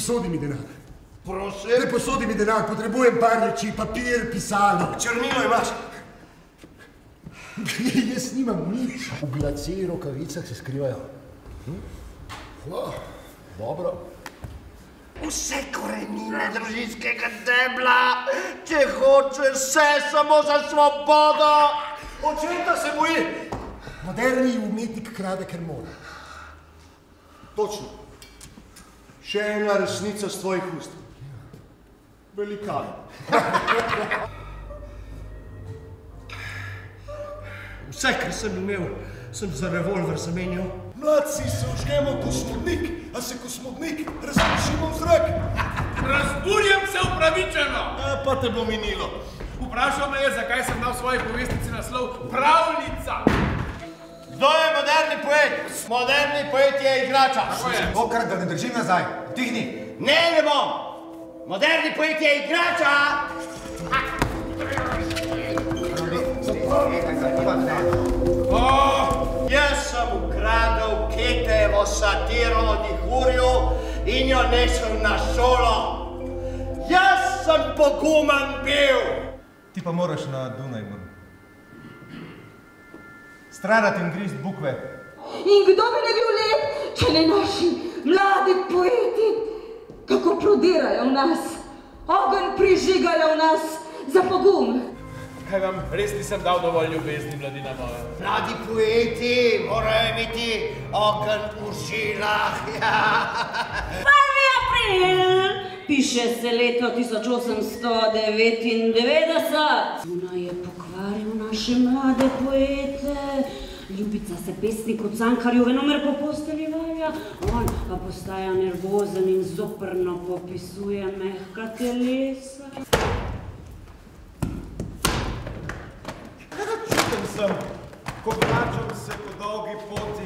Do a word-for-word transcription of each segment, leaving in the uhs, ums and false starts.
posodi mi denar. Prosim? Ne posodi mi denar, potrebujem par reči, papir, pisalo. Črnilo imaš? Jaz nimam nič. V glaci in rokavicah se skrivajo. Hm? Oh, dobro. Vse korenine družinskega debla, če hočeš vse samo za svobodo. Očeta se boji. Moderni umetnik krade, ker mora. Točno. Še ena resnica z tvojih ust. Velikan. Vse, kar sem imel, sem za revolver zamenjal. Mladci se užgemo kosmodnik, a se kosmodnik razpršimo v zrak. Razburjam se upravičeno. A, pa te bo minilo. Vprašal me je, zakaj sem dal v svoji povestnici naslov Pravljica. Kdo je moderni poet? Moderni poet je igrača. Tako je. Okrat, da ne držim nazaj. Tihni. Ne, ne bom. Moderni poet je igrača. Oh, jaz sem ukradel Ketejevo satiro od Ihurju in jo nesel na šolo. Jaz sem pogumen bil. Ti pa moraš na Dunaj, mor. Stradati in grist bukve. In kdo bi ne bil lep, če ne naši mladi poeti, kako prodirajo v nas, ogenj prižigajo v nas za pogum. Kaj vam, res nisem dal dovolj ljubezni, mladina moja. Mladi poeti morajo imeti ogenj v žilah. Prvi april, piše se leto tisoč osemsto devetindevetdeset. Ona je pokvaril naše mlade poete. Ljubica se pesnik od Cankarju venomer po posteli valja, on pa postaja nervozen in zoprno popisuje mehka telesa. Čutem sem, ko vračam se po dolgi poti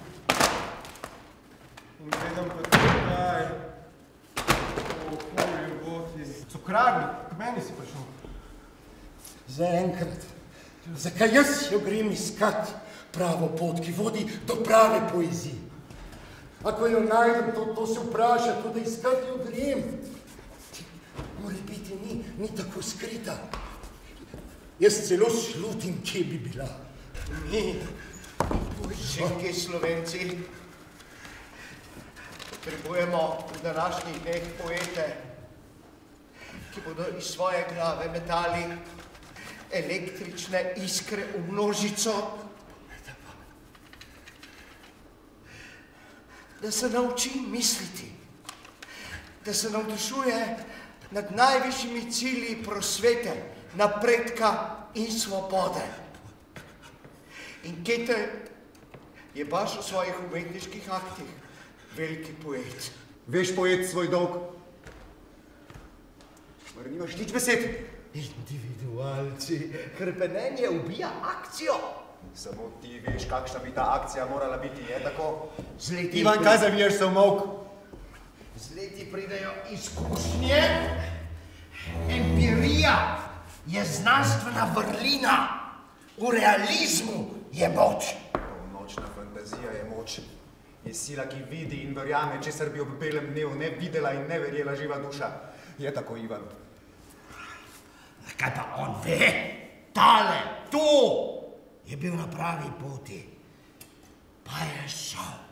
in gledam pa tukaj po okolju goti. Cukrarnik, k meni si prišel. Zaenkrat. Zakaj jaz jo grem iskat pravo pot, ki vodi do prave poezije? Ako jo najdem, to, to se vpraša, to da iskat jo grem. Mora biti, ni, ni tako skrita. Jaz celo slutim, kje bi bila. Mi, poežitki Slovenci, potrebujemo v današnjih dneh poete, ki bodo iz svoje glave metali električne iskre v množico, da se nauči misliti, da se navdušuje nad najvišjimi cilji prosvete, napredka in svobode. In Kete je baš v svojih umetniških aktih veliki poet. Veš poet svoj dolg? Mar nimaš nič besed? Individualci, hrepenenje ubija akcijo. Samo ti veš, kakšna bi ta akcija morala biti, je tako? Z leti Ivan, kaj zaviješ se v molk? Z leti pridejo izkušnje. Empirija je znanstvena vrlina. V realizmu je moč. Nočna fantazija je moč. Je sila, ki vidi in verjame, česar bi ob belem dnevu ne videla in ne verjela živa duša. Je tako, Ivan. Kaj pa on ve? Tale, tu je bil na pravi poti. Pa je šel.